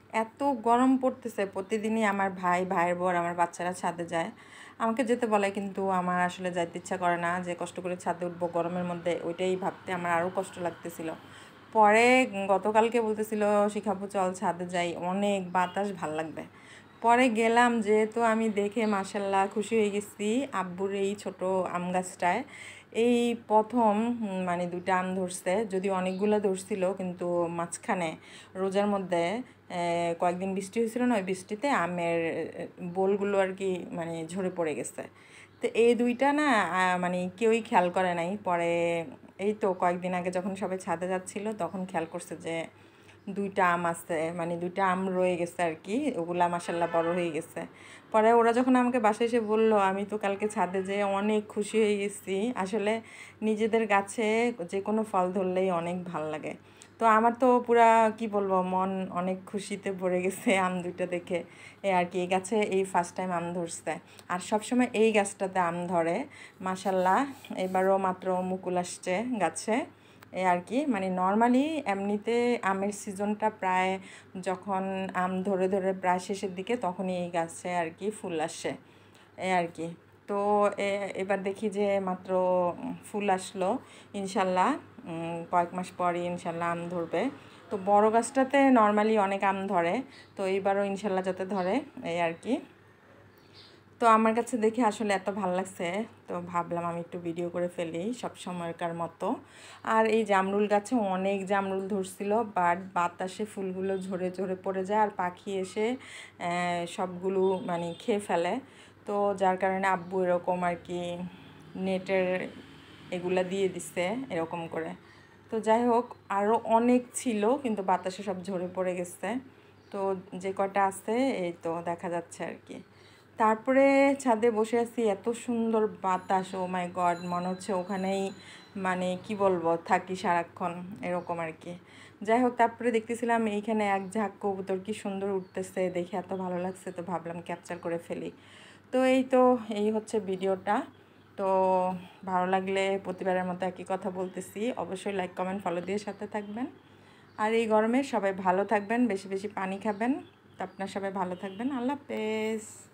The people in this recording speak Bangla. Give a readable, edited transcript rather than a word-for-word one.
এত গরম পড়তেছে, প্রতিদিনই আমার ভাইয়ের বর, আমার বাচ্চারা ছাদে যায়, আমাকে যেতে বলে, কিন্তু আমার আসলে যাইতে ইচ্ছা করে না, যে কষ্ট করে ছাদে উঠবো গরমের মধ্যে, ওইটাই ভাবতে আমার আরও কষ্ট লাগতেছিল। পরে গতকালকে বলতেছিল শিখাবো চল ছাদে যাই, অনেক বাতাস, ভাল লাগবে। পরে গেলাম, যেহেতু আমি দেখে মাশাল্লাহ খুশি হয়ে গেছি আব্বুর এই ছোট আম গাছটায় এই প্রথম মানে দুইটা আম ধরছে, যদি অনেকগুলো ধরছিল, কিন্তু মাঝখানে রোজার মধ্যে কয়েকদিন বৃষ্টি হয়েছিল না, ওই বৃষ্টিতে আমের বোলগুলো আর কি মানে ঝরে পড়ে গেছে। তো এই দুইটা না মানে কেউই খেয়াল করে নাই। পরে এই তো কয়েকদিন আগে যখন সবাই ছাদে যাচ্ছিল তখন খেয়াল করছে যে দুইটা আম আছে, মানে দুইটা আম রয়ে গেছে আর কি, ওগুলা মাসাল্লাহ বড় হয়ে গেছে। পরে ওরা যখন আমাকে বাসায় এসে বললো, আমি তো কালকে ছাদে যেয়ে অনেক খুশি হয়ে গেছি। আসলে নিজেদের গাছে যে কোনো ফল ধরলেই অনেক ভাল লাগে। তো আমার তো পুরা কি বলবো, মন অনেক খুশিতে ভরে গেছে আম দুইটা দেখে। এই আর কি, এই গাছে এই ফার্স্ট টাইম আম ধরছে। আর সবসময় এই গাছটাতে আম ধরে মাশাল্লাহ। এবারও মাত্র মুকুল আসছে গাছে। এই আর কি, মানে নর্মালি এমনিতে আমের সিজনটা প্রায় যখন আম ধরে ধরে প্রায় শেষের দিকে, তখনই এই গাছে আর কি ফুল আসে। এই আর কি। তো এবার দেখি যে মাত্র ফুল আসলো, ইনশাল্লাহ কয়েক মাস পরই ইনশাল্লাহ আম ধরবে। তো বড় গাছটাতে নর্মালি অনেক আম ধরে, তো এইবারও ইনশাল্লাহ যাতে ধরে, এই আর কি। তো আমার কাছে দেখে আসলে এত ভালো লাগছে, তো ভাবলাম আমি একটু ভিডিও করে ফেলি সব সময়কার মতো। আর এই জামরুল গাছে অনেক জামরুল ধরছিল, বাট বাতাসে ফুলগুলো ঝরে ঝরে পড়ে যায়, আর পাখি এসে সবগুলো মানে খেয়ে ফেলে। তো যার কারণে আব্বু এরকম আর কি নেটের এগুলা দিয়ে দিছে এরকম করে। তো যাই হোক, আরও অনেক ছিল, কিন্তু বাতাসে সব ঝরে পড়ে গেছে। তো যে কটা আছে এই তো দেখা যাচ্ছে আর কি। তারপরে ছাদে বসে আছি, এত সুন্দর বাতাস, ও মাই গড, মনে হচ্ছে ওখানেই মানে কি বলবো থাকি সারাক্ষণ, এরকম আর কি। যাই হোক, তারপরে দেখতেছিলাম এইখানে এক ঝাঁক কবুতর কি সুন্দর উঠতেছে, দেখে এত ভালো লাগছে, তো ভাবলাম ক্যাপচার করে ফেলি। তো এই হচ্ছে ভিডিওটা। তো ভালো লাগলে প্রতিবারের মতো একই কথা বলতেছি, অবশ্যই লাইক কমেন্ট ফলো দিয়ে সাথে থাকবেন। আর এই গরমে সবাই ভালো থাকবেন, বেশি বেশি পানি খাবেন। তো আপনার সবাই ভালো থাকবেন, আল্লাহ হাফেজ।